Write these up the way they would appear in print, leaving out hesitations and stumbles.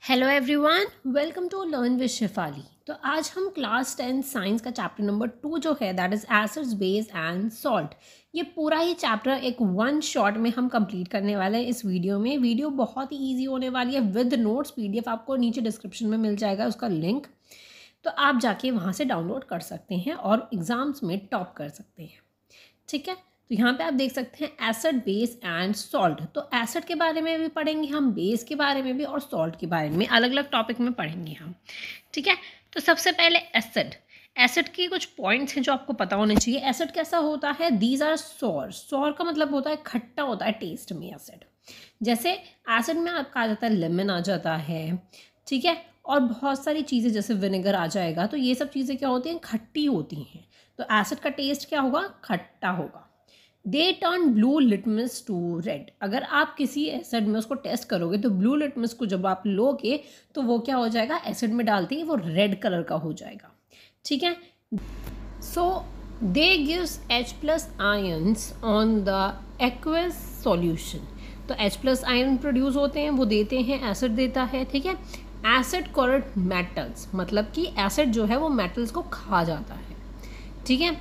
Hello everyone, welcome to learn with Shefali. तो आज हम क्लास 10 साइंस का चैप्टर नंबर 2 जो है that is acids base and salt, ये पूरा ही चैप्टर एक वन शॉट में हम कंप्लीट करने वाले हैं इस वीडियो में। वीडियो बहुत ही इजी होने वाली है विद नोट्स। पीडीएफ आपको नीचे डिस्क्रिप्शन में मिल जाएगा उसका लिंक, तो आप जाके वहाँ से डाउनलोड कर सकते हैं और एग्ज़ाम्स में टॉप कर सकते हैं। ठीक है, तो यहाँ पे आप देख सकते हैं एसिड बेस एंड सॉल्ट। तो एसिड के बारे में भी पढ़ेंगे हम, बेस के बारे में भी और सॉल्ट के बारे में, अलग अलग टॉपिक में पढ़ेंगे हम। ठीक है, तो सबसे पहले एसिड की कुछ पॉइंट्स हैं जो आपको पता होने चाहिए। एसिड कैसा होता है? These are sorry. सॉर का मतलब होता है खट्टा होता है टेस्ट में एसिड। जैसे एसिड में आपका आ जाता है लेमन आ जाता है, ठीक है, और बहुत सारी चीज़ें जैसे विनेगर आ जाएगा। तो ये सब चीज़ें क्या होती हैं? खट्टी होती हैं। तो एसिड का टेस्ट क्या होगा? खट्टा होगा। They turn blue litmus to red. अगर आप किसी एसिड में उसको टेस्ट करोगे तो ब्लू लिटमस को जब आप लोगे तो वो क्या हो जाएगा? एसिड में डालते ही वो रेड कलर का हो जाएगा। ठीक है, so they gives H+ ions on the aqueous solution. तो H+ आयन प्रोड्यूस होते हैं, वो देते हैं, एसिड देता है। ठीक है, एसिड कॉरेक्ट मेटल्स, मतलब कि एसिड जो है वो मेटल्स को खा जाता है। ठीक है,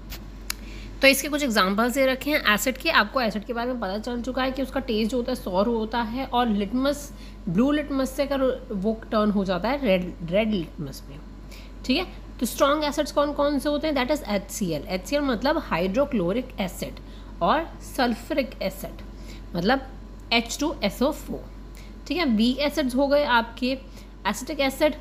तो इसके कुछ एग्जांपल्स दे रखे हैं एसिड के। आपको एसिड के बारे में पता चल चुका है कि उसका टेस्ट जो होता है सॉर होता है, और लिटमस, ब्लू लिटमस से अगर वो टर्न हो जाता है रेड लिटमस में। ठीक है, तो स्ट्रॉन्ग एसिड्स कौन कौन से होते हैं? That is HCl। HCl मतलब हाइड्रोक्लोरिक एसिड, और सल्फ्रिक एसिड मतलब H2SO4। ठीक है, वीक एसिड्स हो गए आपके एसिटिक एसिड,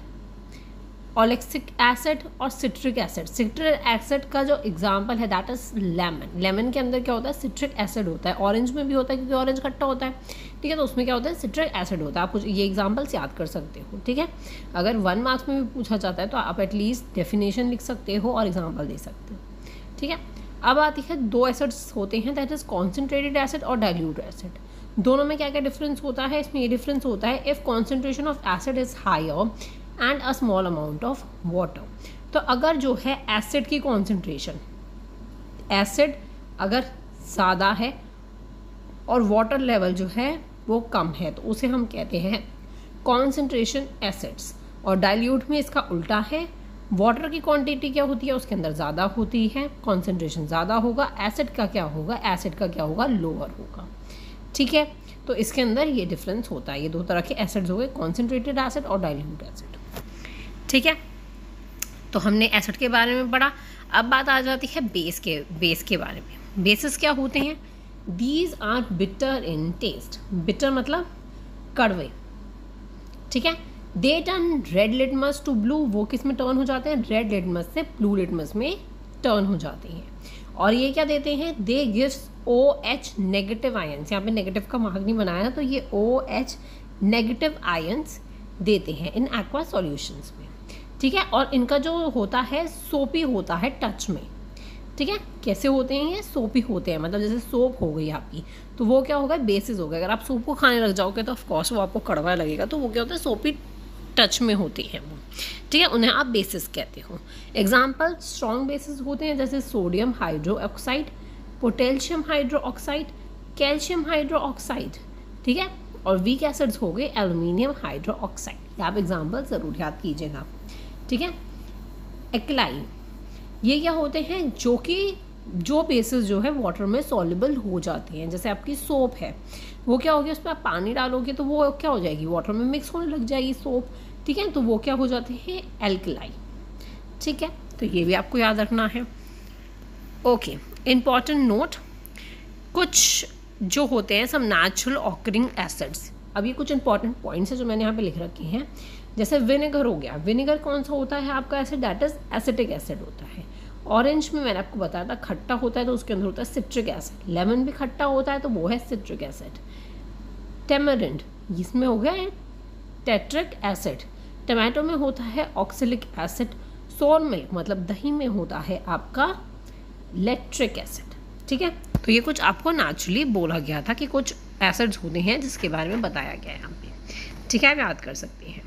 ओलेक्सिक एसिड और सिट्रिक एसिड। सिट्रिक एसिड का जो एग्जांपल है दैट इज लेमन। लेमन के अंदर क्या होता है? सिट्रिक एसिड होता है। ऑरेंज में भी होता है क्योंकि ऑरेंज खट्टा होता है। ठीक है, तो उसमें क्या होता है? सिट्रिक एसिड होता है। आप कुछ ये एग्जांपल्स याद कर सकते हो। ठीक है, अगर 1 मार्क्स में भी पूछा जाता है तो आप एटलीस्ट डेफिनेशन लिख सकते हो और एग्जाम्पल दे सकते हो। ठीक है, अब आती है 2 एसिड्स होते हैं दैट इज कॉन्सेंट्रेटेड एसिड और डाइल्यूट एसिड। दोनों में क्या क्या डिफरेंस होता है? इसमें ये डिफरेंस होता है if concentration of acid is higher and a small amount of water. तो अगर जो है एसिड की कॉन्सेंट्रेशन, एसिड अगर ज़्यादा है और वाटर लेवल जो है वो कम है, तो उसे हम कहते हैं कॉन्सेंट्रेशन एसिड्स। और डाइल्यूट में इसका उल्टा है, वाटर की क्वांटिटी क्या होती है? उसके अंदर ज़्यादा होती है, कॉन्सेंट्रेशन ज़्यादा होगा। एसिड का क्या होगा? एसिड का क्या होगा? लोअर होगा। ठीक है, तो इसके अंदर ये डिफरेंस होता है। ये 2 तरह के एसिड्स हो गए, कॉन्सेंट्रेटेड एसिड और डाइल्यूट एसिड। ठीक है, तो हमने एसिड के बारे में पढ़ा। अब बात आ जाती है बेस के बारे में। बेसिस क्या होते हैं? These are bitter in taste. Bitter मतलब कड़वे। ठीक है, they turn red litmus to blue. वो किस में टर्न हो जाते हैं? रेड लिटमस से ब्लू लिटमस में टर्न हो जाते हैं। और ये क्या देते हैं? They gives OH negative ions. यहाँ पे नेगेटिव का मार्क नहीं बनाया, तो ये OH नेगेटिव आयंस देते हैं इन एक्वा सॉल्यूशंस में। ठीक है, और इनका जो होता है सोपी होता है टच में। ठीक है, कैसे होते हैं ये? सोपी होते हैं, मतलब जैसे सोप हो गई आपकी, तो वो क्या होगा? बेसिस होगा। अगर आप सोप को खाने लग जाओगे तो ऑफकोर्स वो आपको कड़वा लगेगा, तो वो क्या होता है? सोपी टच में होती है वो। ठीक है, उन्हें आप बेसिस कहते हो। एग्जाम्पल स्ट्रॉन्ग बेसिस होते हैं जैसे sodium hydroxide, potassium hydroxide, calcium hydroxide. ठीक है, और वीक एसिड्स हो गए एल्यूमिनियम हाइड्रो ऑक्साइड। आप एग्जाम्पल ज़रूर याद कीजिएगा। ठीक है, एक्लाई, ये क्या होते हैं? जो बेसिस जो है वाटर में सॉल्युबल हो जाते हैं। जैसे आपकी सोप है, वो क्या होगी? उसमें आप पानी डालोगे तो वो क्या हो जाएगी? वाटर में मिक्स होने लग जाएगी सोप। ठीक है, तो वो क्या हो जाते हैं? एल्कलाई। ठीक है, तो ये भी आपको याद रखना है। ओके, इम्पॉर्टेंट नोट, कुछ जो होते हैं सब नेचुरल ऑकरिंग एसिड्स। अब ये कुछ इंपॉर्टेंट पॉइंट्स हैं जो मैंने यहाँ पे लिख रखे हैं। जैसे विनेगर हो गया। विनेगर कौन सा होता है आपका acid? That is acetic acid होता है। ऑरेंज में मैंने आपको बताया था खट्टा होता है, तो उसके अंदर होता है सिट्रिक एसिड। लेमन भी खट्टा होता है, तो वो है सिट्रिक एसिड। टेमरिंड, इसमें हो गया टेट्रिक एसिड। टमाटो में होता है ऑक्सैलिक एसिड। सोर मिल्क मतलब दही में होता है आपका लैक्टिक एसिड। ठीक है, तो ये कुछ आपको नेचुरली बोला गया था कि कुछ एसिड्स होते हैं जिसके बारे में बताया गया है यहाँ पे। ठीक है, आप याद कर सकते हैं।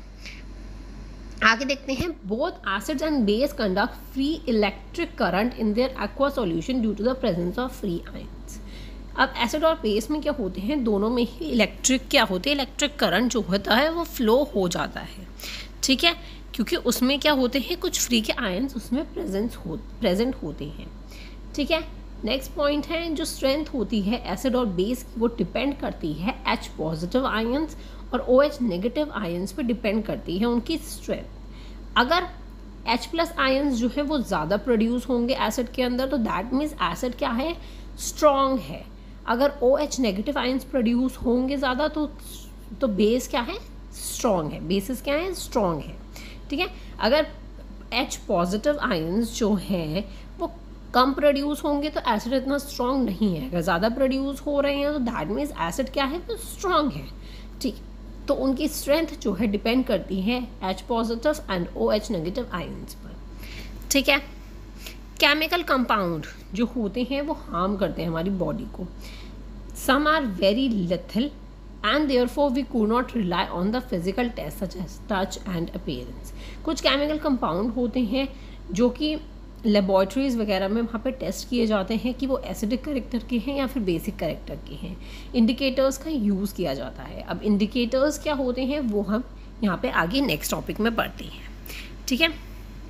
आगे देखते हैं, both acids and base conduct free electric current in their aqua solution due to the presence of free ions. अब एसिड और बेस में क्या होते हैं, दोनों में ही इलेक्ट्रिक क्या होती है, इलेक्ट्रिक करंट जो होता है वो फ्लो हो जाता है, ठीक है, क्योंकि उसमें क्या होते हैं, कुछ फ्री के आयंस उसमें प्रेजेंट होते हैं, ठीक है। नेक्स्ट पॉइंट है, जो स्ट्रेंथ होती है एसिड और बेस की वो डिपेंड करती है H पॉजिटिव आयंस और OH नेगेटिव आयंस पे डिपेंड करती है उनकी स्ट्रेंथ। अगर H प्लस आयंस जो है वो ज़्यादा प्रोड्यूस होंगे एसिड के अंदर तो दैट मीन्स एसिड क्या है, स्ट्रॉन्ग है। अगर OH नेगेटिव आयंस प्रोड्यूस होंगे ज़्यादा तो बेस क्या है, स्ट्रॉन्ग है, बेसिस क्या है, स्ट्रॉन्ग है, ठीक है। अगर H पॉजिटिव आयंस जो है वो कम प्रोड्यूस होंगे तो एसिड इतना स्ट्रॉन्ग नहीं है। अगर ज़्यादा प्रोड्यूस हो रहे हैं तो दैट मीन्स एसिड क्या है, वो स्ट्रॉन्ग है, ठीक। तो उनकी स्ट्रेंथ जो है डिपेंड करती है H positive and OH negative ions पर, ठीक है। केमिकल कंपाउंड जो होते हैं वो हार्म करते हैं हमारी बॉडी को। Some are very lethal and therefore we could not rely on the physical test such as touch and appearance। कुछ केमिकल कंपाउंड होते हैं जो कि लेबॉर्ट्रीज़ वगैरह में वहाँ पे टेस्ट किए जाते हैं कि वो एसिडिक करेक्टर के हैं या फिर बेसिक करेक्टर के हैं। इंडिकेटर्स का यूज़ किया जाता है। अब इंडिकेटर्स क्या होते हैं वो हम यहाँ पे आगे नेक्स्ट टॉपिक में पढ़ते हैं, ठीक है।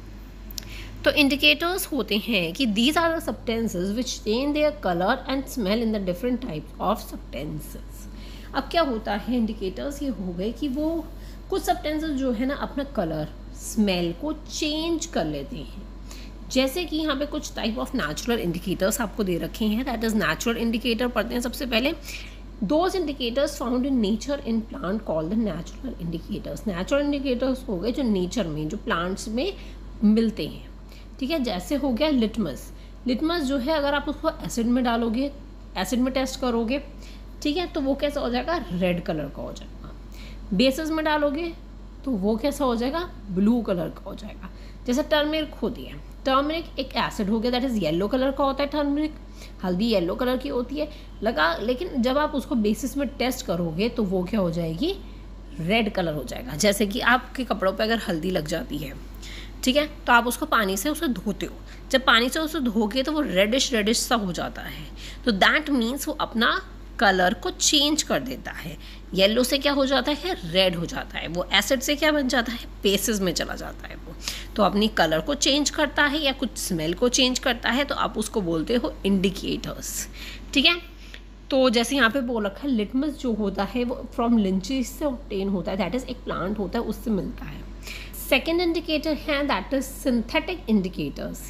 तो इंडिकेटर्स होते हैं कि these are the substances which change their colour and smell in the different types of substances. अब क्या होता है, इंडिकेटर्स ये हो गए कि वो कुछ सब्सटेंसेस जो है ना अपना कलर स्मेल को चेंज कर लेते हैं। जैसे कि यहाँ पे कुछ टाइप ऑफ नेचुरल इंडिकेटर्स आपको दे रखे हैं, दैट इज़ नेचुरल इंडिकेटर पढ़ते हैं सबसे पहले। Those indicators found in nature in plant called the natural indicators. Natural indicators हो गए जो नेचर में, जो प्लांट्स में मिलते हैं, ठीक है। जैसे हो गया लिटमस। लिटमस जो है अगर आप उसको एसिड में डालोगे, एसिड में टेस्ट करोगे, ठीक है, तो वो कैसा हो जाएगा, रेड कलर का हो जाएगा। बेसिस में डालोगे तो वो कैसा हो जाएगा, ब्लू कलर का हो जाएगा। जैसे टर्मरिक होती है, टर्मरिक एक एसिड हो गया, दैट इज़ येलो कलर का होता है टर्मरिक। हल्दी येलो कलर की होती है लेकिन जब आप उसको बेसिस में टेस्ट करोगे तो वो क्या हो जाएगी, रेड कलर हो जाएगा। जैसे कि आपके कपड़ों पे अगर हल्दी लग जाती है, ठीक है, तो आप उसको पानी से उसे धोते हो, जब पानी से उसे धोगे तो वो रेडिश सा हो जाता है, तो दैट मीन्स वो अपना कलर को चेंज कर देता है। येलो से क्या हो जाता है, रेड हो जाता है। वो एसिड से क्या बन जाता है, बेसिस में चला जाता है वो, तो अपनी कलर को चेंज करता है या कुछ स्मेल को चेंज करता है, तो आप उसको बोलते हो इंडिकेटर्स, ठीक है। तो जैसे यहाँ पे बोल रखा है, लिटमस जो होता है वो फ्रॉम लिंचीज से ऑब्टेन होता है, दैट इज़ एक प्लांट होता है, उससे मिलता है। सेकेंड इंडिकेटर है दैट इज सिंथेटिक इंडिकेटर्स।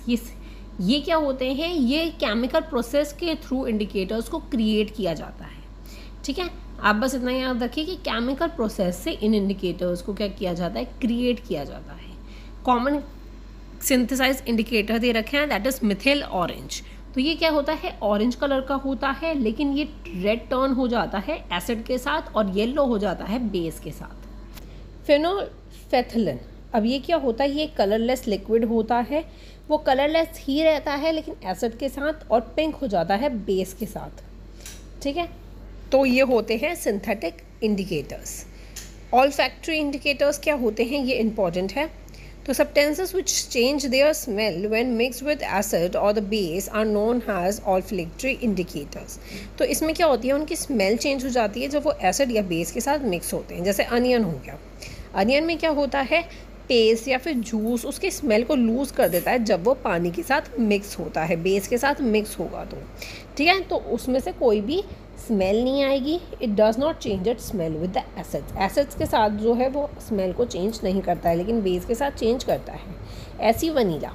ये क्या होते हैं, ये केमिकल प्रोसेस के थ्रू इंडिकेटर्स को क्रिएट किया जाता है, ठीक है। आप बस इतना याद रखिए कि केमिकल प्रोसेस से इन इंडिकेटर्स को क्या किया जाता है, क्रिएट किया जाता है। कॉमन सिंथेसाइज इंडिकेटर दे रखे हैं, दैट इज मिथिल ऑरेंज। तो ये क्या होता है, ऑरेंज कलर का होता है, लेकिन ये रेड टर्न हो जाता है एसिड के साथ और येलो हो जाता है बेस के साथ। फेनोल्फेथलिन, अब ये क्या होता है, ये कलरलेस लिक्विड होता है, वो कलरलेस ही रहता है लेकिन एसिड के साथ, और पिंक हो जाता है बेस के साथ, ठीक है। तो ये होते हैं सिंथेटिक इंडिकेटर्स। ऑल्फैक्टरी इंडिकेटर्स क्या होते हैं, ये इंपॉर्टेंट है। तो substances which change their smell when mix with acid और the base are known as olfactory indicators. तो इसमें क्या होती है, उनकी स्मेल चेंज हो जाती है जब वो एसिड या बेस के साथ मिक्स होते हैं। जैसे अनियन हो गया, अनियन में क्या होता है, पेस्ट या फिर जूस उसकी स्मेल को लूज़ कर देता है जब वो पानी के साथ मिक्स होता है, बेस के साथ मिक्स होगा तो, ठीक है। तो उसमें से कोई भी स्मेल नहीं आएगी, it does not change it smell with the acids. Acids के साथ जो है वो स्मेल को चेंज नहीं करता है, लेकिन बेस के साथ चेंज करता है। ऐसी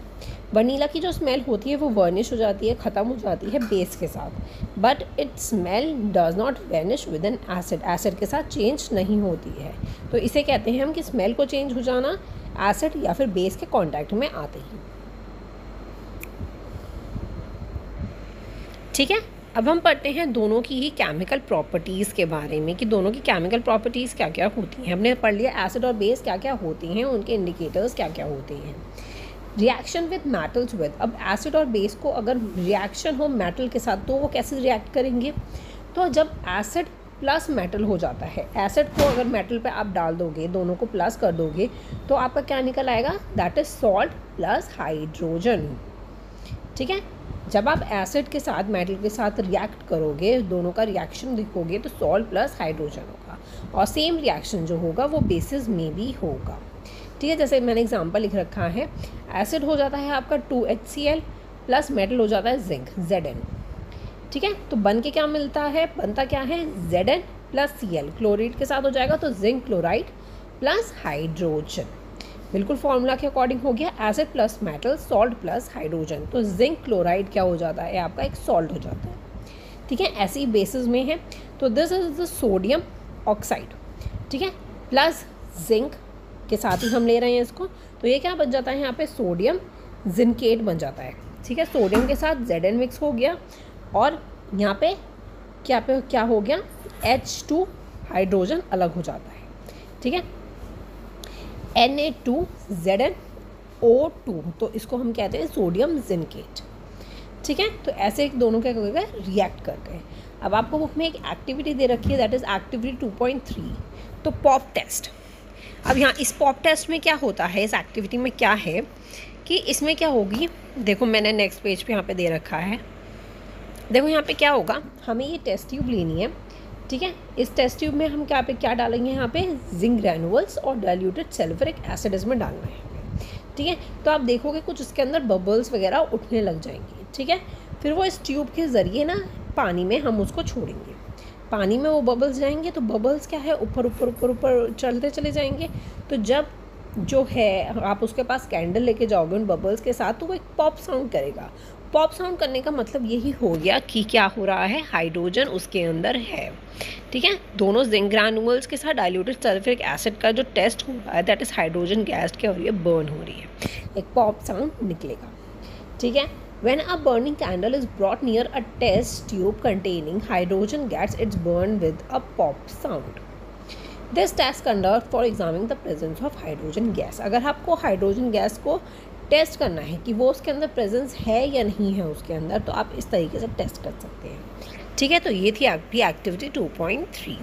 वनीला की जो स्मेल होती है वो वर्निश हो जाती है, ख़त्म हो जाती है बेस के साथ, but it smell does not vanish with an acid. Acid के साथ चेंज नहीं होती है, तो इसे कहते हैं हम कि स्मेल को चेंज हो जाना एसिड या फिर बेस के कांटेक्ट में आते ही, ठीक है। अब हम पढ़ते हैं दोनों की ही केमिकल प्रॉपर्टीज़ के बारे में कि दोनों की केमिकल प्रॉपर्टीज़ क्या क्या होती हैं। हमने पढ़ लिया एसिड और बेस क्या क्या होती हैं, उनके इंडिकेटर्स क्या क्या होते हैं। रिएक्शन विद मेटल्स विद, अब एसिड और बेस को अगर रिएक्शन हो मेटल के साथ तो वो कैसे रिएक्ट करेंगे, तो जब एसिड प्लस मेटल हो जाता है, एसिड को अगर मेटल पे आप डाल दोगे, दोनों को प्लस कर दोगे, तो आपका क्या निकल आएगा, that is salt plus hydrogen, ठीक है। जब आप एसिड के साथ मेटल के साथ रिएक्ट करोगे, दोनों का रिएक्शन देखोगे तो सॉल्ट प्लस हाइड्रोजन होगा, और सेम रिएक्शन जो होगा वो बेसिस में भी होगा। ठीक है, जैसे मैंने एग्जांपल लिख रखा है, एसिड हो जाता है आपका 2HCl प्लस मेटल हो जाता है जिंक Zn। ठीक है, तो बन के क्या मिलता है, बनता क्या है Zn प्लस Cl, क्लोराइड के साथ हो जाएगा तो जिंक क्लोराइड प्लस हाइड्रोजन। बिल्कुल फॉर्मूला के अकॉर्डिंग हो गया, acid plus metal salt plus hydrogen, तो जिंक क्लोराइड क्या हो जाता है आपका, एक सॉल्ट हो जाता है। ठीक है, ऐसे ही बेसिस में है, तो this is the sodium oxide. ठीक है, प्लस जिंक के साथ ही हम ले रहे हैं इसको, तो ये क्या बन जाता है यहाँ पे, सोडियम जिंकेट बन जाता है। ठीक है, सोडियम के साथ Zn मिक्स हो गया, और यहाँ पे क्या हो गया, H2 हाइड्रोजन अलग हो जाता है। ठीक है, Na2ZnO2, तो इसको हम कहते हैं सोडियम जिंकेट। ठीक है, तो ऐसे दोनों क्या करेगा, रिएक्ट करते हैं। अब आपको बुक में एक एक्टिविटी दे रखी है, दैट इज़ एक्टिविटी 2.3, तो पॉप टेस्ट। अब यहाँ इस पॉप टेस्ट में क्या होता है, इस एक्टिविटी में क्या है कि इसमें क्या होगी, देखो मैंने नेक्स्ट पेज पे यहाँ पे दे रखा है, देखो यहाँ पे क्या होगा, हमें ये टेस्ट ट्यूब लेनी है। ठीक है, इस टेस्ट ट्यूब में हम क्या डालेंगे, यहाँ पे जिंक ग्रैनुअल्स और डाइल्यूटेड सल्फ्यूरिक एसिड इसमें डालना है। ठीक है, तो आप देखोगे कुछ इसके अंदर बबल्स वगैरह उठने लग जाएंगे। ठीक है, फिर वो इस ट्यूब के ज़रिए ना पानी में हम उसको छोड़ेंगे, पानी में वो बबल्स जाएंगे, तो बबल्स क्या है, ऊपर ऊपर ऊपर ऊपर चलते चले जाएंगे। तो जब जो है आप उसके पास कैंडल लेके जाओगे उन बबल्स के साथ, तो वो एक पॉप साउंड करेगा। पॉप साउंड करने का मतलब यही हो गया कि क्या हो रहा है, हाइड्रोजन उसके अंदर है। ठीक है, दोनों जिंक ग्रैनुअल्स के साथ डाइल्यूटेड सल्फ्यूरिक एसिड का जो टेस्ट हो रहा है, दैट इज़ हाइड्रोजन गैस क्या हो रही है, बर्न हो रही है, एक पॉप साउंड निकलेगा। ठीक है, when a burning candle is brought near a test tube containing hydrogen gas, it's burned with a pop sound. This test conduct for examining the presence of hydrogen gas. अगर आपको hydrogen gas को test करना है कि वो उसके अंदर presence है या नहीं है उसके अंदर, तो आप इस तरीके से टेस्ट कर सकते हैं। ठीक है, तो ये थी आपकी एक्टिविटी 2.3।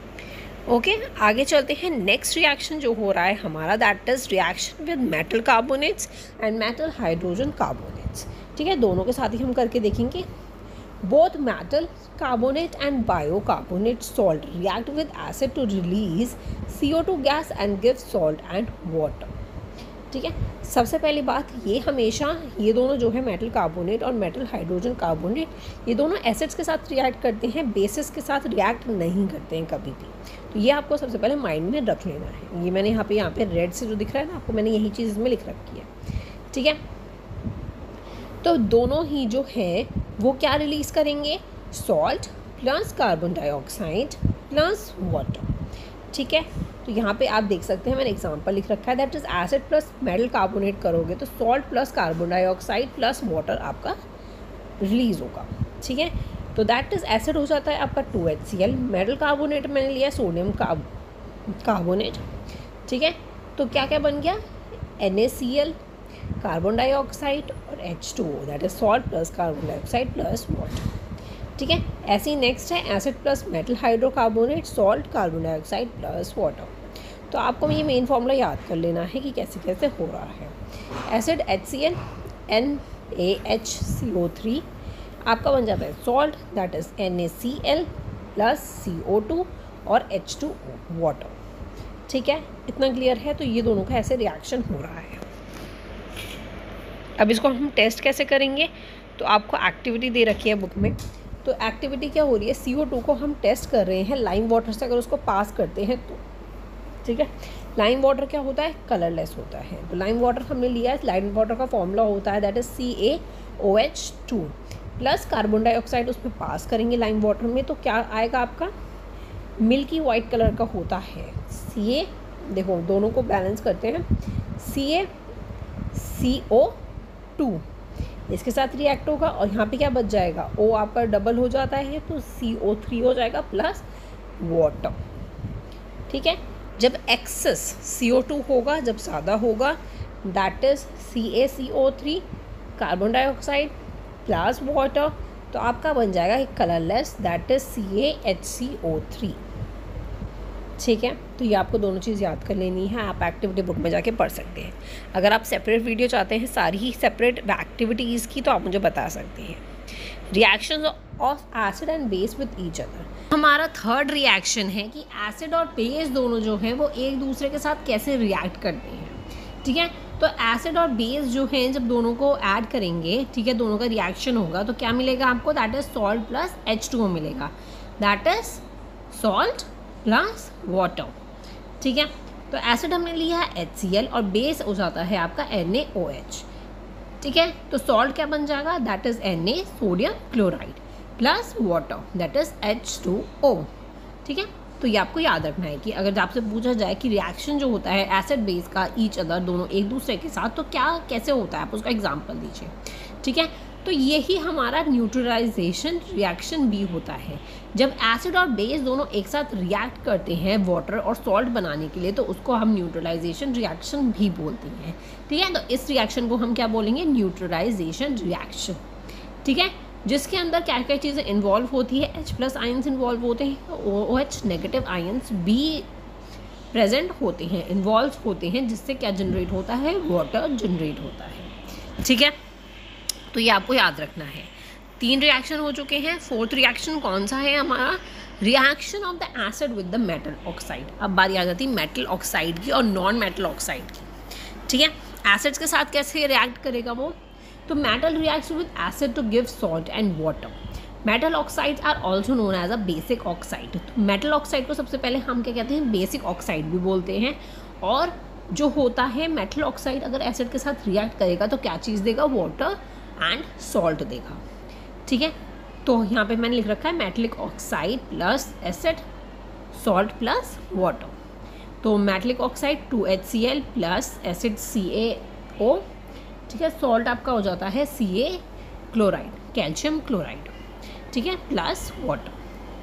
ओके, आगे चलते हैं। नेक्स्ट रिएक्शन जो हो रहा है हमारा, that is reaction with metal carbonates and metal hydrogen carbonates. ठीक है, दोनों के साथ ही हम करके देखेंगे। Both metal carbonate and biocarbonate salt react with acid to release CO2 gas and give salt and water. ठीक है, सबसे पहली बात ये, हमेशा ये दोनों जो है मेटल कार्बोनेट और मेटल हाइड्रोजन कार्बोनेट, ये दोनों एसिड्स के साथ रिएक्ट करते हैं, बेसिस के साथ रिएक्ट नहीं करते हैं कभी भी। तो ये आपको सबसे पहले माइंड में रख लेना है। ये मैंने यहाँ पे रेड से जो दिख रहा है ना आपको, मैंने यही चीज़ इसमें लिख रखी है। ठीक है, तो दोनों ही जो है वो क्या रिलीज़ करेंगे, salt plus carbon dioxide plus water. ठीक है, तो यहाँ पे आप देख सकते हैं मैंने एग्जांपल लिख रखा है, that is acid plus metal carbonate करोगे तो salt plus carbon dioxide plus water आपका रिलीज होगा। ठीक है, तो दैट इज एसिड हो जाता है आपका 2HCl, मेटल कार्बोनेट मैंने लिया सोडियम कार्बोनेट। ठीक है, तो क्या क्या बन गया, NaCl, कार्बन डाइऑक्साइड और H2O, that is salt plus carbon dioxide plus water. ठीक है, ऐसे ही नेक्स्ट है acid plus metal hydrocarbonate, salt, carbon dioxide plus water. तो आपको ये मेन फॉर्मूला याद कर लेना है कि कैसे कैसे हो रहा है। एसिड HCl NaHCO3 आपका बन जाता है salt, that is NaCl plus CO2 और H2O वाटर। ठीक है, इतना क्लियर है। तो ये दोनों का ऐसे रिएक्शन हो रहा है। अब इसको हम टेस्ट कैसे करेंगे, तो आपको एक्टिविटी दे रखी है बुक में। तो एक्टिविटी क्या हो रही है, CO2 को हम टेस्ट कर रहे हैं लाइम वाटर से, अगर उसको पास करते हैं तो। ठीक है, लाइम वाटर क्या होता है, कलरलेस होता है। तो लाइम वाटर हमने लिया है, लाइम वाटर का फॉर्मूला होता है that is CaOH2 plus carbon dioxide उसमें पास करेंगे लाइम वाटर में, तो क्या आएगा आपका, मिल्की वाइट कलर का होता है Ca। देखो दोनों को बैलेंस करते हैं, CaCO2 इसके साथ रिएक्ट होगा और यहाँ पे क्या बच जाएगा, O आपका डबल हो जाता है तो CO3 हो जाएगा प्लस वाटर। ठीक है, जब एक्सेस CO2 होगा, जब ज़्यादा होगा, that is CaCO3 carbon dioxide plus water, तो आपका बन जाएगा एक कलरलेस, दैट इज CaHCO3। ठीक है, तो ये आपको दोनों चीज़ याद कर लेनी है, आप एक्टिविटी बुक में जाके पढ़ सकते हैं। अगर आप सेपरेट वीडियो चाहते हैं सारी ही सेपरेट एक्टिविटीज़ की, तो आप मुझे बता सकते हैं। Reactions of acid and base with each other. हमारा थर्ड रिएक्शन है कि एसिड और बेस दोनों जो हैं वो एक दूसरे के साथ कैसे रिएक्ट करते हैं। ठीक है, तो एसिड और बेस जो हैं जब दोनों को ऐड करेंगे, ठीक है, दोनों का रिएक्शन होगा तो क्या मिलेगा आपको, that is salt plus H2O मिलेगा, that is salt plus water. ठीक है, तो एसिड हमने लिया है HCl और बेस हो जाता है आपका NaOH। ठीक है, तो सॉल्ट क्या बन जाएगा, that is Na sodium chloride plus water that is H2O। ठीक है, तो ये आपको याद रखना है कि अगर आपसे पूछा जाए कि रिएक्शन जो होता है एसिड बेस का ईच अदर दोनों एक दूसरे के साथ, तो क्या कैसे होता है, आप उसका एग्जांपल दीजिए। ठीक है, तो यही हमारा न्यूट्रलाइजेशन रिएक्शन भी होता है। जब एसिड और बेस दोनों एक साथ रिएक्ट करते हैं वाटर और सॉल्ट बनाने के लिए, तो उसको हम न्यूट्रलाइजेशन रिएक्शन भी बोलते हैं। ठीक है, तो इस रिएक्शन को हम क्या बोलेंगे, न्यूट्रलाइजेशन रिएक्शन। ठीक है, जिसके अंदर क्या क्या चीज़ें इन्वॉल्व होती है, H+ आयंस इन्वॉल्व होते हैं, OH नेगेटिव आयंस भी प्रेजेंट होते हैं, इन्वॉल्व होते हैं, जिससे क्या जनरेट होता है, वाटर जनरेट होता है। ठीक है, तो ये आपको याद रखना है। 3 रिएक्शन हो चुके हैं, 4th रिएक्शन कौन सा है हमारा, reaction of the acid with the metal oxide. अब बारी आ जाती है मेटल ऑक्साइड की और नॉन मेटल ऑक्साइड की। ठीक है, एसिड्स के साथ कैसे रिएक्ट करेगा वो, तो metal reacts with acid to give salt and water. Metal oxides are also known as a basic oxide. तो मेटल ऑक्साइड को सबसे पहले हम क्या कहते हैं, बेसिक ऑक्साइड भी बोलते हैं। और जो होता है मेटल ऑक्साइड अगर एसिड के साथ रिएक्ट करेगा तो क्या चीज़ देगा, वाटर एंड सॉल्ट देगा। ठीक है, तो यहाँ पे मैंने लिख रखा है metallic oxide plus acid salt plus water. तो metallic oxide 2HCl plus acid CaO। ठीक है, सॉल्ट आपका हो जाता है Ca क्लोराइड, कैल्शियम क्लोराइड। ठीक है, प्लस वाटर।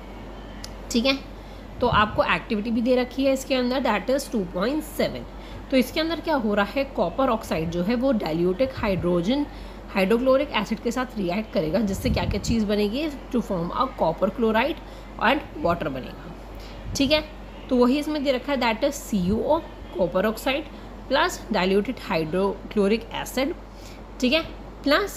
ठीक है, तो आपको एक्टिविटी भी दे रखी है इसके अंदर, दैट इज़ 2.7। तो इसके अंदर क्या हो रहा है, कॉपर ऑक्साइड जो है वो डाइल्यूटेड हाइड्रोक्लोरिक एसिड के साथ रिएक्ट करेगा, जिससे क्या क्या चीज़ बनेगी, to form a copper chloride and water बनेगा। ठीक है, तो वही इसमें दे रखा है, that is CuO copper oxide plus diluted hydrochloric acid. ठीक है, प्लस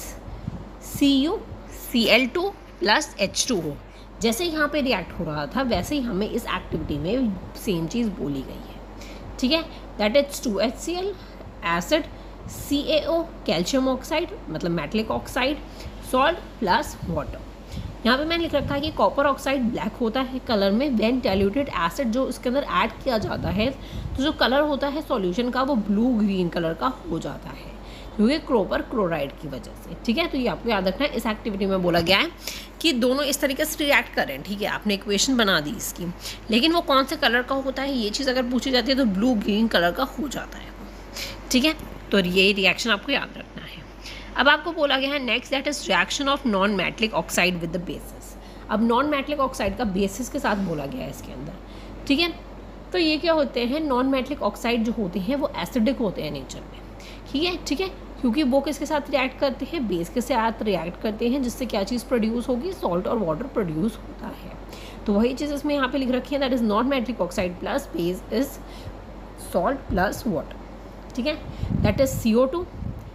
CuCl2 प्लस H2O। जैसे यहाँ पे रिएक्ट हो रहा था वैसे ही हमें इस एक्टिविटी में सेम चीज़ बोली गई है। ठीक है, that is 2HCl acid CaO calcium oxide मतलब metallic oxide salt plus water. यहाँ पे मैंने लिख रखा है कि कॉपर ऑक्साइड ब्लैक होता है कलर में, व्हेन डाइल्यूटेड एसिड जो इसके अंदर ऐड किया जाता है तो जो कलर होता है सॉल्यूशन का वो ब्लू ग्रीन कलर का हो जाता है, क्योंकि कॉपर क्लोराइड की वजह से। ठीक है, तो ये आपको याद रखना है। इस एक्टिविटी में बोला गया है कि दोनों इस तरीके से रिएक्ट करें। ठीक है, आपने इक्वेशन बना दी इसकी, लेकिन वो कौन से कलर का होता है ये चीज़ अगर पूछी जाती है तो ब्लू ग्रीन कलर का हो जाता है। ठीक है, तो ये रिएक्शन आपको याद रखना है। अब आपको बोला गया है next, that is reaction of non metallic oxide with the basis. अब नॉन मेटलिक ऑक्साइड का बेसिस के साथ बोला गया है इसके अंदर। ठीक है, तो ये क्या होते हैं, नॉन मेटलिक ऑक्साइड जो होते हैं वो एसिडिक होते हैं नेचर में। ठीक है, क्योंकि वो किसके साथ रिएक्ट करते हैं, बेस के साथ रिएक्ट करते हैं, जिससे क्या चीज़ प्रोड्यूस होगी, सॉल्ट और वाटर प्रोड्यूस होता है। तो वही चीज़ इसमें यहाँ पे लिख रखी है, that is non metallic oxide plus base is salt plus water. ठीक है, दैट इज CO2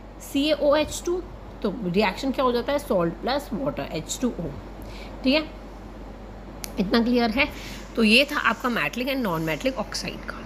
CaOH2। तो रिएक्शन क्या हो जाता है, सॉल्ट प्लस वाटर H2O। ठीक है, इतना क्लियर है। तो ये था आपका metallic and non metallic oxide का।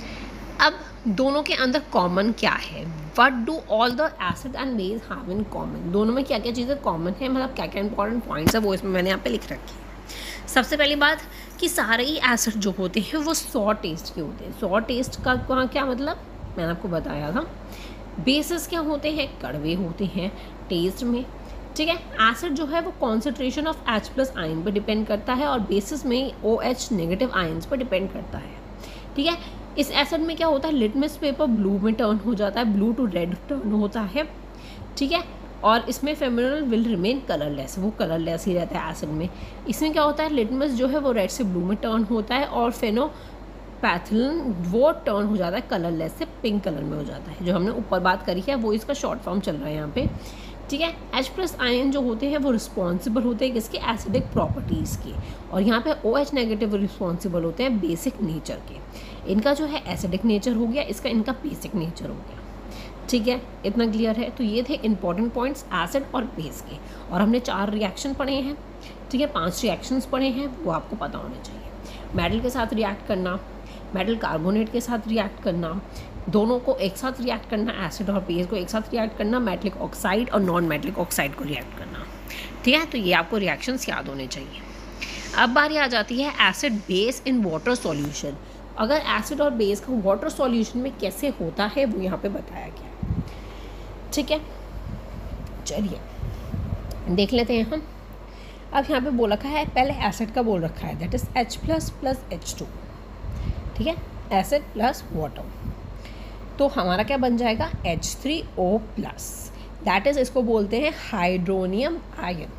अब दोनों के अंदर कॉमन क्या है, what do all the acid and base have in common. दोनों में क्या क्या चीज़ें कॉमन है, मतलब क्या क्या इंपॉर्टेंट पॉइंट्स है वो इसमें मैंने यहाँ पे लिख रखी है। सबसे पहली बात कि सारे ही एसिड जो होते हैं वो सॉर टेस्ट के होते हैं। सॉर टेस्ट का वहाँ क्या मतलब मैंने आपको बताया था। बेसिस क्या होते हैं, कड़वे होते हैं टेस्ट में। ठीक है, एसिड जो है वो कॉन्सेंट्रेशन ऑफ H+ आयन पर डिपेंड करता है और बेसिस में OH नेगेटिव आयन्स पर डिपेंड करता है। ठीक है, इस एसिड में क्या होता है, लिटमस पेपर ब्लू में टर्न हो जाता है, ब्लू टू रेड टर्न होता है। ठीक है, और इसमें फेमिनल विल रिमेन कलरलेस, वो कलरलेस ही रहता है एसिड में। इसमें क्या होता है, लिटमस जो है वो रेड से ब्लू में टर्न होता है और फेनोपैथिलन वो टर्न हो जाता है कलरलेस से पिंक कलर में हो जाता है। जो हमने ऊपर बात करी है वो इसका शॉर्ट फॉर्म चल रहा है यहाँ पे। ठीक है। H प्लस आयन जो होते हैं वो रिस्पॉन्सिबल होते हैं किसके, एसिडिक प्रॉपर्टीज़ के, और यहाँ पे OH नेगेटिव रिस्पॉन्सिबल होते हैं बेसिक नेचर के। इनका जो है एसिडिक नेचर हो गया, इसका इनका बेसिक नेचर हो गया। ठीक है, इतना क्लियर है। तो ये थे इंपॉर्टेंट पॉइंट्स एसिड और बेस के, और हमने 4 रिएक्शन पढ़े हैं। ठीक है, 5 रिएक्शंस पढ़े हैं, वो आपको पता होने चाहिए। मेटल के साथ रिएक्ट करना, मेटल कार्बोनेट के साथ रिएक्ट करना, दोनों को एक साथ रिएक्ट करना, एसिड और बेस को एक साथ रिएक्ट करना, मेटलिक ऑक्साइड और नॉन मेटलिक ऑक्साइड को रिएक्ट करना। ठीक है, तो ये आपको रिएक्शंस याद होने चाहिए। अब बारी आ जाती है acid base in water solution. अगर एसिड और बेस का वाटर सॉल्यूशन में कैसे होता है वो यहाँ पे बताया गया। ठीक है, चलिए देख लेते हैं हम। अब यहाँ पे बोल रखा है, पहले एसिड का बोल रखा है, दैट इज H प्लस प्लस H2। ठीक है, एसिड प्लस वाटर, तो हमारा क्या बन जाएगा, H3O प्लस, दैट इज इसको बोलते हैं हाइड्रोनियम आयन,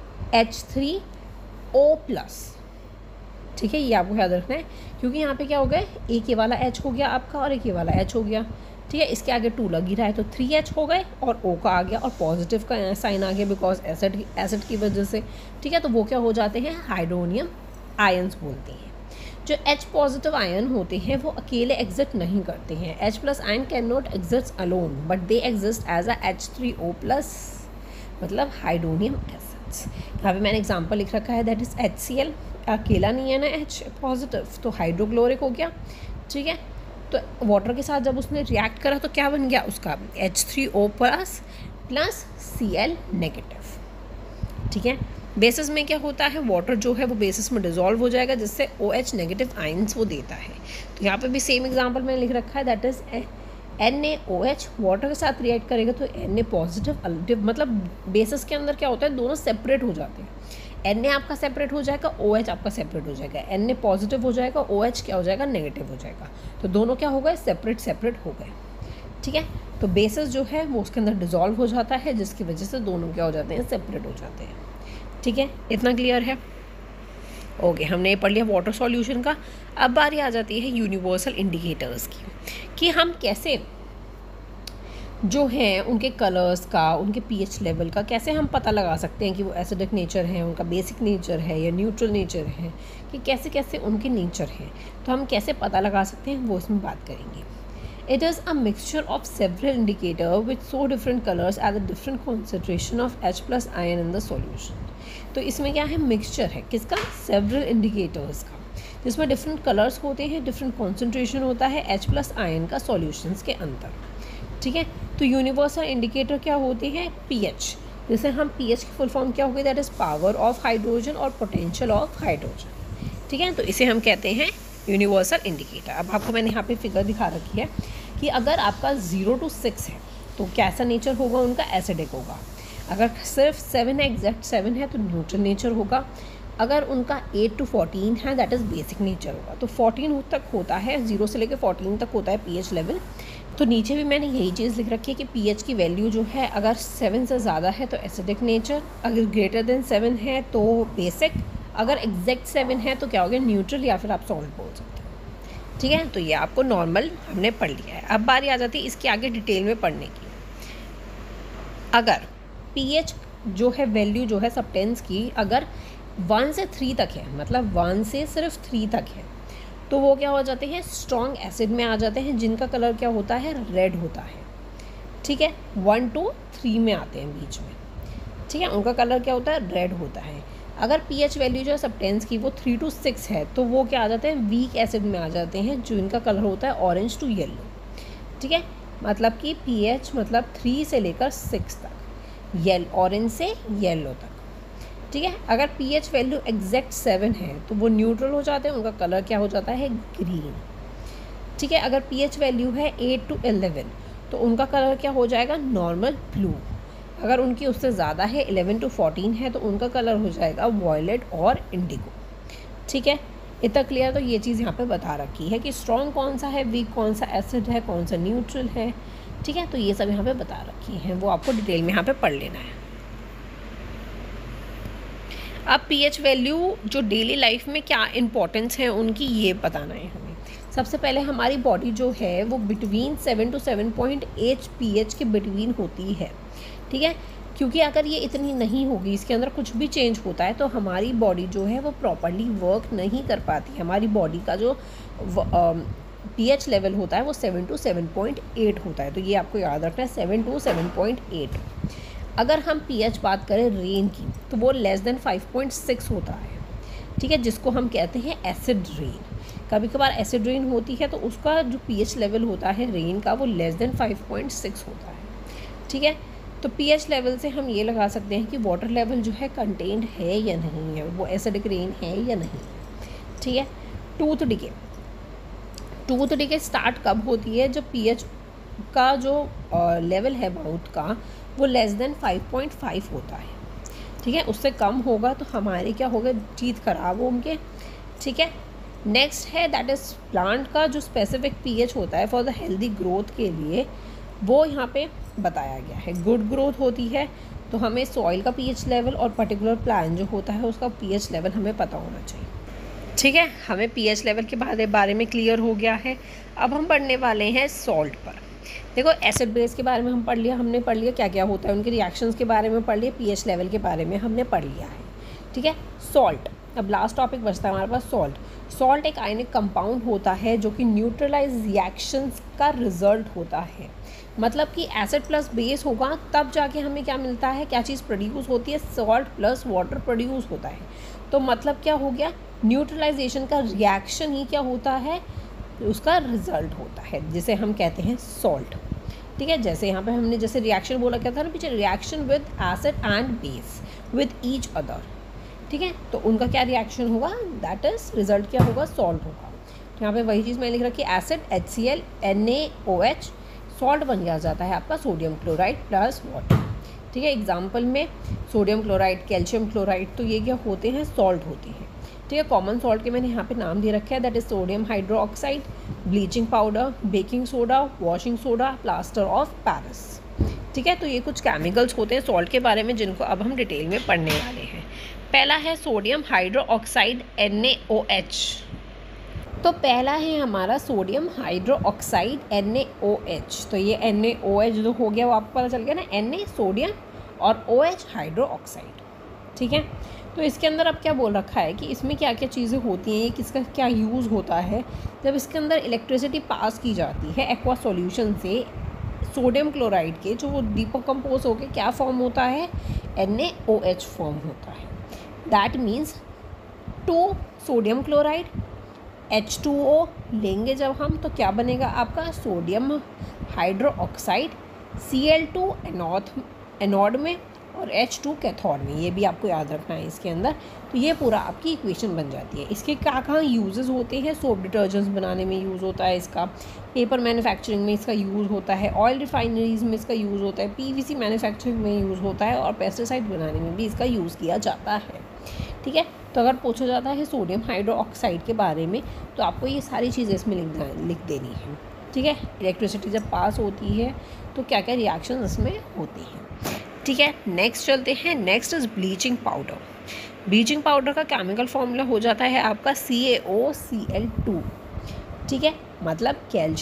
H3O प्लस। ठीक है, ये आपको याद रखना है, क्योंकि यहाँ पे क्या हो गया, एक ये वाला H हो गया आपका और एक ये वाला H हो गया। ठीक है, इसके आगे 2 लग ही रहा है तो 3H हो गए, और O का आ गया और पॉजिटिव का साइन आ गया बिकॉज एसिड की वजह से। ठीक है, तो वो क्या हो जाते हैं, हाइड्रोनियम आयन्स बोलते हैं। जो H पॉजिटिव आयन होते हैं वो अकेले एग्जिस्ट नहीं करते हैं। H plus ion can not exist alone but they exist as a H3O plus, मतलब हाइड्रोनियम एसिड्स। यहाँ पे मैंने एग्जांपल लिख रखा है, दैट इज HCl, अकेला नहीं है ना H पॉजिटिव, तो हाइड्रोक्लोरिक हो गया। ठीक है, तो वाटर के साथ जब उसने रिएक्ट करा तो क्या बन गया उसका, H3O plus plus Cl negative. ठीक है, बेसिस में क्या होता है, वाटर जो है वो बेसिस में डिजॉल्व हो जाएगा, जिससे OH नेगेटिव आयंस वो देता है। तो यहाँ पे भी सेम एग्जांपल मैंने लिख रखा है, दैट इज NaOH वाटर के साथ रिएक्ट करेगा तो Na पॉजिटिव, मतलब बेसिस के अंदर क्या होता है, दोनों सेपरेट हो जाते हैं। Na आपका सेपरेट हो जाएगा, OH आपका सेपरेट हो जाएगा, Na पॉजिटिव हो जाएगा, OH क्या हो जाएगा, नेगेटिव हो जाएगा, तो दोनों क्या हो गए, सेपरेट हो गए। ठीक है, तो बेसिस जो है वो उसके अंदर डिजॉल्व हो जाता है, जिसकी वजह से दोनों क्या हो जाते हैं, सेपरेट हो जाते हैं। ठीक है, इतना क्लियर है। ओके, हमने ये पढ़ लिया वाटर सॉल्यूशन का। अब बारी आ जाती है यूनिवर्सल इंडिकेटर्स की, कि हम कैसे जो हैं उनके कलर्स का, उनके pH लेवल का कैसे हम पता लगा सकते हैं कि वो एसिडिक नेचर है, उनका बेसिक नेचर है या न्यूट्रल नेचर है, कि कैसे कैसे उनके नेचर हैं, तो हम कैसे पता लगा सकते हैं वो इसमें बात करेंगे। It is a mixture of several indicators which show different colors at a different concentration of H plus ion in the solution। तो इसमें क्या है, मिक्सचर है किसका, सेवरल इंडिकेटर्स का, जिसमें डिफरेंट कलर्स होते हैं, डिफरेंट कॉन्सेंट्रेशन होता है H प्लस आयन का सॉल्यूशंस के अंदर। ठीक है, तो यूनिवर्सल इंडिकेटर क्या होते हैं, pH, जैसे हम pH की फुल फॉर्म क्या होगी, that is power of hydrogen और पोटेंशियल ऑफ हाइड्रोजन। ठीक है, तो इसे हम कहते हैं यूनिवर्सल इंडिकेटर। अब आपको मैंने यहाँ पे फिगर दिखा रखी है कि अगर आपका 0 to 6 है तो कैसा नेचर होगा उनका, एसिडिक होगा। अगर सिर्फ 7 है, एग्जैक्ट 7 है तो न्यूट्रल नेचर होगा। अगर उनका 8 to 14 है दैट इज़ बेसिक नेचर होगा। तो 14 तक होता है, 0 से लेकर 14 तक होता है pH लेवल। तो नीचे भी मैंने यही चीज़ लिख रखी है कि pH की वैल्यू जो है अगर 7 से ज़्यादा है तो एसिडिक नेचर, अगर ग्रेटर देन 7 है तो बेसिक, अगर एग्जैक्ट 7 है तो क्या हो गया, न्यूट्रल या फिर आप सॉल्ट बोल सकते हैं। ठीक है, तो ये आपको नॉर्मल हमने पढ़ लिया है। अब बारी आ जाती है इसके आगे डिटेल में पढ़ने की। अगर pH जो है वैल्यू जो है सब्सटेंस की अगर 1 से 3 तक है, मतलब 1 से सिर्फ 3 तक है, तो वो क्या हो जाते हैं, स्ट्रॉन्ग एसिड में आ जाते हैं, जिनका कलर क्या होता है, रेड होता है। ठीक है, 1 to 3 में आते हैं बीच में। ठीक है, उनका कलर क्या होता है, रेड होता है। अगर pH वैल्यू जो है सब्सटेंस की वो 3 to 6 है तो वो क्या आ जाते हैं, वीक एसिड में आ जाते हैं, जो इनका कलर होता है ऑरेंज टू येलो। ठीक है, मतलब कि pH मतलब 3 से लेकर 6 तक, ऑरेंज से येलो तक। ठीक है, अगर pH वैल्यू एग्जैक्ट 7 है तो वो न्यूट्रल हो जाते हैं, उनका कलर क्या हो जाता है, ग्रीन। ठीक है, अगर pH वैल्यू है 8 to 11 तो उनका कलर क्या हो जाएगा, नॉर्मल ब्लू। अगर उनकी उससे ज़्यादा है, 11 to 14 है, तो उनका कलर हो जाएगा वॉयलेट और इंडिगो। ठीक है, इतना क्लियर। तो ये चीज़ यहाँ पे बता रखी है कि स्ट्रॉन्ग कौन सा है, वीक कौन सा एसिड है, कौन सा न्यूट्रल है। ठीक है, तो ये सब यहाँ पे बता रखी हैं, वो आपको डिटेल में यहाँ पे पढ़ लेना है। अब pH वैल्यू जो डेली लाइफ में क्या इंपॉर्टेंस है उनकी, ये बताना है हमें। सबसे पहले हमारी बॉडी जो है वो बिटवीन 7 to 7.8 pH के बिटवीन होती है। ठीक है, क्योंकि अगर ये इतनी नहीं होगी, इसके अंदर कुछ भी चेंज होता है तो हमारी बॉडी जो है वो प्रॉपरली वर्क नहीं कर पाती। हमारी बॉडी का जो pH लेवल होता है वो 7 to 7.8 होता है। तो ये आपको याद रखना है, 7 to 7.8। अगर हम pH बात करें रेन की तो वो लेस देन 5.6 होता है, ठीक है, जिसको हम कहते हैं एसिड रेन। कभी कभार एसिड रेन होती है तो उसका जो pH लेवल होता है रेन का वो लेस देन 5.6 होता है, ठीक है। तो pH लेवल से हम ये लगा सकते हैं कि वाटर लेवल जो है कंटेंड है या नहीं है, वो एसिडिक रेन है या नहीं, ठीक है। टूथ डिके स्टार्ट कब होती है, जब pH का जो लेवल है माउथ का वो लेस देन 5.5 होता है, ठीक है। उससे कम होगा तो हमारे क्या होगा, टीथ खराब होंगे, ठीक है। नेक्स्ट है दैट इज़ प्लांट का जो स्पेसिफिक pH होता है फॉर द हेल्दी ग्रोथ के लिए, वो यहाँ पे बताया गया है। गुड ग्रोथ होती है तो हमें सॉइल का pH लेवल और पर्टिकुलर प्लांट जो होता है उसका pH लेवल हमें पता होना चाहिए, ठीक है। हमें pH लेवल के बारे में क्लियर हो गया है। अब हम पढ़ने वाले हैं सॉल्ट पर। देखो एसिड बेस के बारे में हमने पढ़ लिया क्या क्या होता है, उनके रिएक्शंस के बारे में पढ़ लिया, pH लेवल के बारे में हमने पढ़ लिया है, ठीक है। सॉल्ट, अब लास्ट टॉपिक बचता है हमारे पास सॉल्ट एक आयनिक कंपाउंड होता है जो कि न्यूट्रलाइज रिएक्शंस का रिजल्ट होता है। मतलब कि एसिड प्लस बेस होगा तब जाके हमें क्या मिलता है, क्या चीज़ प्रोड्यूस होती है, सॉल्ट प्लस वाटर प्रोड्यूस होता है। तो मतलब क्या हो गया, न्यूट्रलाइजेशन का रिएक्शन ही क्या होता है, उसका रिजल्ट होता है, जिसे हम कहते हैं सॉल्ट, ठीक है। जैसे यहाँ पे हमने जैसे रिएक्शन बोला क्या था ना पीछे, reaction with acid and base with each other, ठीक है। तो उनका क्या रिएक्शन होगा, दैट इज रिजल्ट क्या होगा, सॉल्ट होगा। तो यहाँ पे वही चीज़ मैंने लिख रखी है, एसिड HCl NaOH, सॉल्ट बन जाता है आपका सोडियम क्लोराइड प्लस वाटर, ठीक है। एग्जाम्पल में सोडियम क्लोराइड, कैल्शियम क्लोराइड, तो ये क्या होते हैं, सॉल्ट होते हैं, ठीक है। कॉमन सॉल्ट के मैंने यहाँ पे नाम दे रखा है, that is sodium hydroxide, bleaching powder, baking soda, washing soda, plaster of Paris, ठीक है। तो ये कुछ केमिकल्स होते हैं सॉल्ट के बारे में जिनको अब हम डिटेल में पढ़ने वाले हैं। पहला है सोडियम हाइड्रोक्साइड NaOH। तो पहला है हमारा सोडियम हाइड्रोक्साइड NaOH। तो ये NaOH जो हो गया वो आपको पता चल गया ना, Na सोडियम और OH हाइड्रोक्साइड, ठीक है। तो इसके अंदर अब क्या बोल रखा है कि इसमें क्या क्या चीज़ें होती हैं, ये किसका क्या यूज़ होता है। जब इसके अंदर इलेक्ट्रिसिटी पास की जाती है एक्वा सॉल्यूशन से सोडियम क्लोराइड के, जो वो डिकम्पोज होकर क्या फॉर्म होता है, NaOH फॉर्म होता है। That means 2 sodium chloride H2O लेंगे जब हम, तो क्या बनेगा आपका सोडियम हाइड्रोक्साइड, Cl2 एनोड में और H2 कैथोड में। ये भी आपको याद रखना है इसके अंदर। तो ये पूरा आपकी इक्वेशन बन जाती है। इसके क्या कहाँ यूजेस होते हैं, सोप डिटर्जेंट्स बनाने में यूज़ होता है इसका, पेपर मैन्युफैक्चरिंग में इसका यूज़ होता है, ऑयल रिफाइनरीज में इसका यूज़ होता है, PVC मैन्युफैक्चरिंग में यूज़ होता है और पेस्टिसाइड बनाने में भी इसका यूज़ किया जाता है, ठीक है। तो अगर पूछा जाता है सोडियम हाइड्रोक्साइड के बारे में तो आपको ये सारी चीज़ें इसमें लिख देनी है, ठीक है। इलेक्ट्रिसिटी जब पास होती है तो क्या क्या रिएक्शन इसमें होती हैं, ठीक है। नेक्स्ट चलते हैं, next is bleaching powder. Bleaching powder का केमिकल फॉर्मूला हो जाता है आपका CaOCl2, ठीक है, मतलब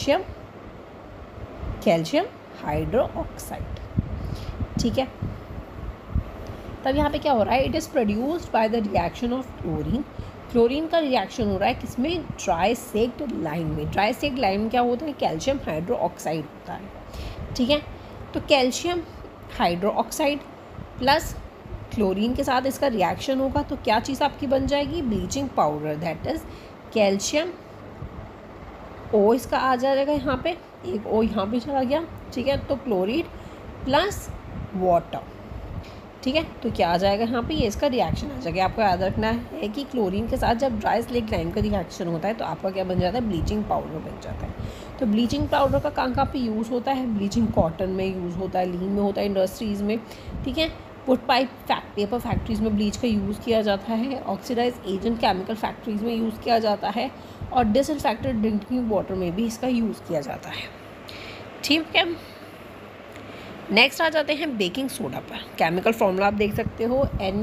कैल्शियम हाइड्रोक्साइड, ठीक है। तब यहाँ पे क्या हो रहा है, it is produced by the reaction of chlorine का रिएक्शन हो रहा है किसमें, ड्राई सेक्ड लाइम में। ड्राई सेक्ड लाइम क्या होता है, कैल्शियम हाइड्रोक्साइड होता है, ठीक है। तो कैल्शियम हाइड्रोक्साइड प्लस क्लोरीन के साथ इसका रिएक्शन होगा तो क्या चीज़ आपकी बन जाएगी, bleaching powder, that is calcium O इसका आ जाएगा यहाँ पे, एक O यहाँ पे चला गया, ठीक है। तो क्लोरीन प्लस वाटर, ठीक है। तो क्या आ जाएगा यहाँ पे, ये इसका रिएक्शन आ जाएगा। आपको याद रखना है कि क्लोरीन के साथ जब ड्राई स्लेक्ट लाइम का रिएक्शन होता है तो आपका क्या बन जाता है, ब्लीचिंग पाउडर बन जाता है। तो ब्लीचिंग पाउडर का कहाँ पे यूज़ होता है, ब्लीचिंग कॉटन में यूज़ होता है, लीन में होता है, इंडस्ट्रीज़ में, ठीक है। वुड पाइप पेपर फैक्ट्रीज़ में ब्लीच का यूज़ किया जाता है, ऑक्सीडाइज एजेंट केमिकल फैक्ट्रीज़ में यूज़ किया जाता है और डिसइंफेक्टेड ड्रिंकिंग वाटर में भी इसका यूज़ किया जाता है, ठीक है। नेक्स्ट आ जाते हैं बेकिंग सोडा पर। केमिकल फॉर्मूला आप देख सकते हो,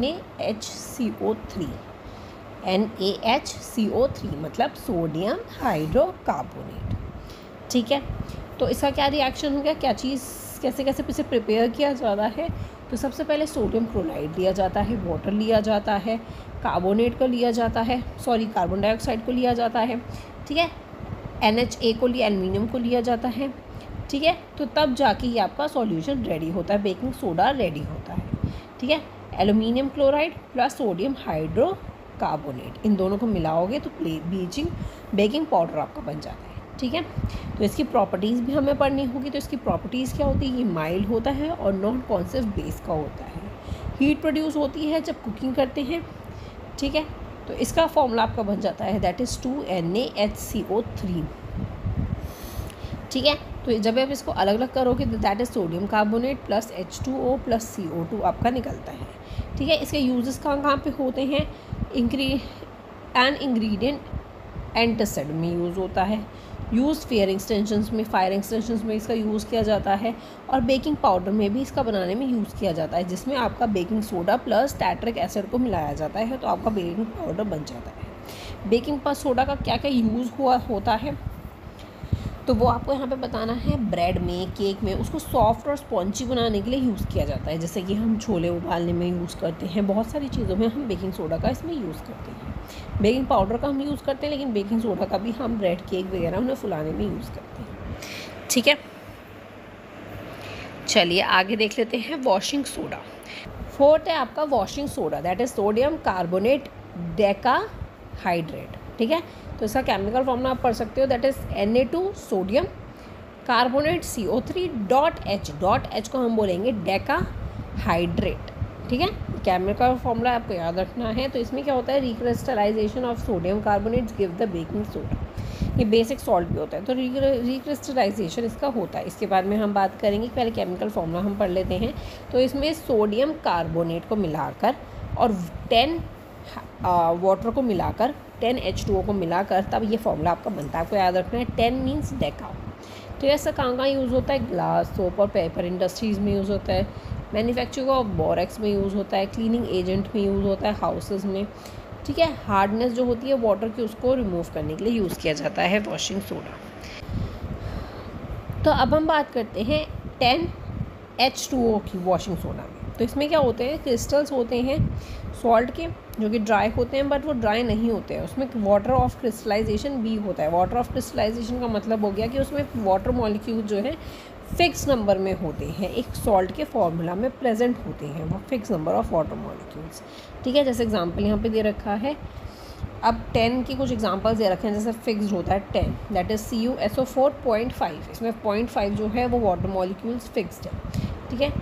NaHCO3 मतलब सोडियम हाइड्रोकार्बोनेट, ठीक है। तो इसका क्या रिएक्शन हो गया, क्या चीज़ कैसे कैसे इसे प्रिपेयर किया जाता है, तो सबसे पहले सोडियम क्लोराइड लिया जाता है, वाटर लिया जाता है, कार्बोनेट को लिया जाता है, कार्बन डाइऑक्साइड को लिया जाता है, ठीक है, NHA को लिया, एल्युमिनियम को लिया जाता है, ठीक है। तो तब जाके ये आपका सॉल्यूशन रेडी होता है, बेकिंग सोडा रेडी होता है, ठीक है। Aluminium chloride plus sodium hydrocarbonate, इन दोनों को मिलाओगे तो बेकिंग पाउडर आपका बन जाता है, ठीक है। तो इसकी प्रॉपर्टीज़ भी हमें पढ़नी होगी। तो इसकी प्रॉपर्टीज़ क्या होती है, ये माइल्ड होता है और नॉन कॉन्सिव बेस का होता है, हीट प्रोड्यूस होती है जब कुकिंग करते हैं, ठीक है। तो इसका फॉर्मूला आपका बन जाता है दैट इज़ 2NaHCO3, ठीक है। तो जब आप इसको अलग अलग करोगे तो that is sodium carbonate plus H2O plus CO2 आपका निकलता है, ठीक है। इसके यूजेस कहाँ पे होते हैं, एन इंग्रेडिएंट एंटासिड में यूज़ होता है, यूज़ फायर एक्सटेंशंस में इसका यूज़ किया जाता है, और बेकिंग पाउडर में भी इसका बनाने में यूज़ किया जाता है, जिसमें आपका baking soda plus tartaric acid को मिलाया जाता है तो आपका बेकिंग पाउडर बन जाता है। बेकिंग सोडा का क्या क्या यूज़ होता है तो वो आपको यहाँ पे बताना है। ब्रेड में, केक में उसको सॉफ्ट और स्पॉन्जी बनाने के लिए यूज़ किया जाता है, जैसे कि हम छोले उबालने में यूज़ करते हैं, बहुत सारी चीज़ों में हम बेकिंग सोडा का इसमें यूज़ करते हैं। बेकिंग पाउडर का हम यूज़ करते हैं, लेकिन बेकिंग सोडा का भी हम ब्रेड, केक वगैरह उन्हें फुलाने में यूज़ करते हैं, ठीक है। चलिए आगे देख लेते हैं वॉशिंग सोडा। फोर्थ है आपका washing soda, that is sodium carbonate decahydrate, ठीक है। तो इसका केमिकल फॉर्मूला आप पढ़ सकते हो, that is Na2 sodium carbonate CO3 .H को हम बोलेंगे डेकाहाइड्रेट, ठीक है। केमिकल फॉर्मूला आपको याद रखना है। तो इसमें क्या होता है, recrystallisation of sodium carbonates give the baking soda, ये बेसिक सॉल्ट भी होता है। तो रिक्रिस्टलाइजेशन इसका होता है, इसके बाद में हम बात करेंगे, पहले केमिकल फॉर्मूला हम पढ़ लेते हैं। तो इसमें सोडियम कार्बोनेट को मिलाकर और 10 वाटर को मिलाकर 10 H2O को मिलाकर तब ये फॉर्मूला आपका बनता है, आपको याद रखना है। 10 मीन्स डेका। तो ऐसा कहाँ यूज़ होता है, ग्लास, सोप और पेपर इंडस्ट्रीज़ में यूज़ होता है, मैन्युफैक्चरिंग ऑफ बोरेक्स में यूज़ होता है, क्लीनिंग एजेंट में यूज़ होता है, हाउसेस में, ठीक है। हार्डनेस जो होती है वाटर की उसको रिमूव करने के लिए यूज़ किया जाता है वॉशिंग सोडा। तो अब हम बात करते हैं 10 H2O की वॉशिंग सोडा में। तो इसमें क्या होते हैं, क्रिस्टल्स होते हैं सॉल्ट के जो कि ड्राई होते हैं, बट वो ड्राई नहीं होते हैं, उसमें वाटर ऑफ क्रिस्टलाइजेशन भी होता है। वाटर ऑफ क्रिस्टलाइजेशन का मतलब हो गया कि उसमें वाटर मॉलिक्यूल जो है फिक्स नंबर में होते हैं, एक सॉल्ट के फॉर्मूला में प्रेजेंट होते हैं वो fix number of water molecules, ठीक है। जैसे एग्जांपल यहाँ पे दे रखा है, अब 10 की कुछ एग्जांपल्स दे रखे हैं, जैसे फिक्स्ड होता है 10, दैट इज़ CuSO4.5, इसमें 0.5 जो है वो वाटर मॉलिक्यूल्स फिक्स्ड है, ठीक है।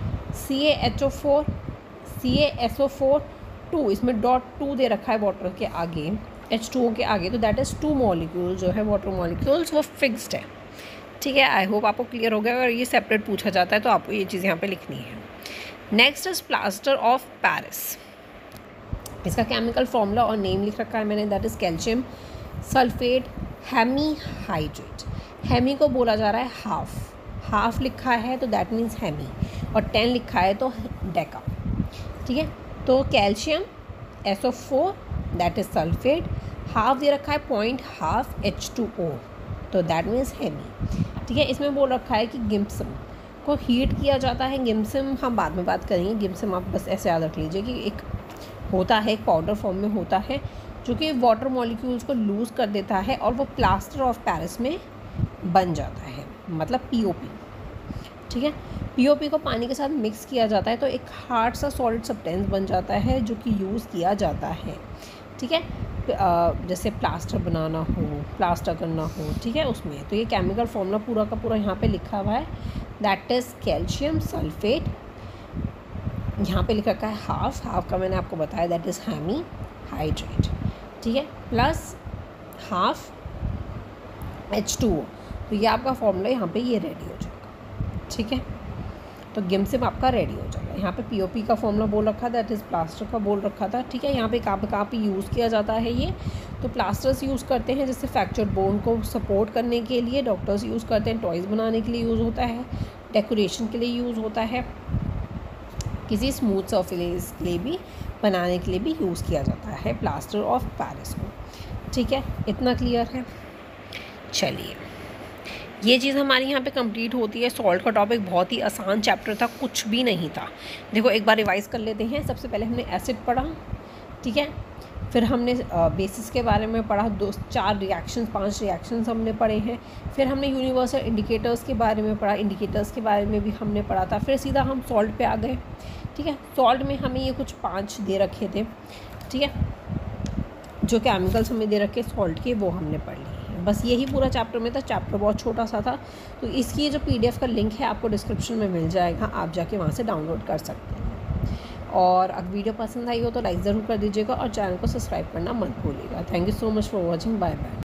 CaSO4 2, इसमें .2 दे रखा है वाटर के आगे, H2O के आगे, तो दैट इज़ 2 मॉलिक्यूल जो है वाटर मॉलिक्यूल्स वो फिक्स्ड है, ठीक है। आई होप आपको क्लियर हो गया। अगर ये सेपरेट पूछा जाता है तो आपको ये चीज़ यहाँ पे लिखनी है। Next is plaster of Paris. इसका केमिकल फॉर्मूला और नेम लिख रखा है मैंने, that is calcium sulphate hemihydrate. Hemi को बोला जा रहा है हाफ लिखा है तो दैट मीन्स हेमी, और 10 लिखा है तो डेका, ठीक है। तो calcium SO4 that is sulphate, half दे रखा है 0.5 H2O तो दैट मीन्स हेमी, ठीक है। इसमें बोल रखा है कि गिम्सम को हीट किया जाता है। गिम्सम हम बाद में बात करेंगे, गिम्सम आप बस ऐसे याद रख लीजिए कि एक होता है, एक पाउडर फॉर्म में होता है जो कि वाटर मॉलिक्यूल्स को लूज़ कर देता है और वो प्लास्टर ऑफ पेरिस में बन जाता है, मतलब POP, ठीक है। POP को पानी के साथ मिक्स किया जाता है तो एक हार्ड सा सॉलिड सब्सटेंस बन जाता है जो कि यूज़ किया जाता है, ठीक है। जैसे प्लास्टर बनाना हो, प्लास्टर करना हो, ठीक है, उसमें। तो ये केमिकल फॉर्मूला पूरा का पूरा यहाँ पे लिखा हुआ है, दैट इज़ कैल्शियम सल्फेट, यहाँ पे लिख रखा है हाफ का मैंने आपको बताया, दैट इज़ हेमीहाइड्रेट, ठीक है, प्लस हाफ H2O। तो ये आपका फॉर्मूला यहाँ पे ये रेडी हो जाएगा, ठीक है। तो गिम्सम आपका रेडी हो जाएगा। यहाँ पे POP का फॉर्मूला बोल रखा था, दैट इज़ प्लास्टर का बोल रखा था, ठीक है। यहाँ पे कहाँ पे यूज़ किया जाता है ये, तो प्लास्टर्स यूज़ करते हैं जैसे फ्रैक्चर्ड बोन को सपोर्ट करने के लिए, डॉक्टर्स यूज़ करते हैं, टॉयज़ बनाने के लिए यूज़ होता है, डेकोरेशन के लिए यूज़ होता है, किसी स्मूथ सरफेस के लिए भी बनाने के लिए भी यूज़ किया जाता है प्लास्टर ऑफ पेरिस को, ठीक है। इतना क्लियर है। चलिए ये चीज़ हमारी यहाँ पे कंप्लीट होती है। सॉल्ट का टॉपिक बहुत ही आसान चैप्टर था, कुछ भी नहीं था। देखो एक बार रिवाइज़ कर लेते हैं। सबसे पहले हमने एसिड पढ़ा, ठीक है। फिर हमने बेसिस के बारे में पढ़ा, 4 रिएक्शंस 5 रिएक्शंस हमने पढ़े हैं। फिर हमने यूनिवर्सल इंडिकेटर्स के बारे में पढ़ा, इंडिकेटर्स के बारे में भी हमने पढ़ा था। फिर सीधा हम सॉल्ट पे आ गए, ठीक है। सॉल्ट में हमें ये कुछ 5 दे रखे थे, ठीक है, जो केमिकल्स हमें दे रखे सॉल्ट के, वो हमने पढ़ लिए। बस यही पूरा चैप्टर में था। चैप्टर बहुत छोटा सा था, तो इसकी जो PDF का लिंक है आपको डिस्क्रिप्शन में मिल जाएगा, आप जाके वहाँ से डाउनलोड कर सकते हैं। और अगर वीडियो पसंद आई हो तो लाइक ज़रूर कर दीजिएगा और चैनल को सब्सक्राइब करना मत भूलिएगा। Thank you so much for watching. Bye bye.